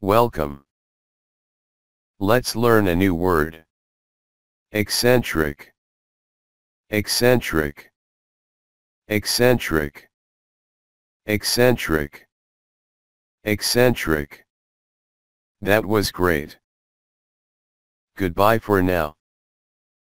Welcome. Let's learn a new word. Eccentric. Eccentric. Eccentric. Eccentric. Eccentric. That was great. Goodbye for now.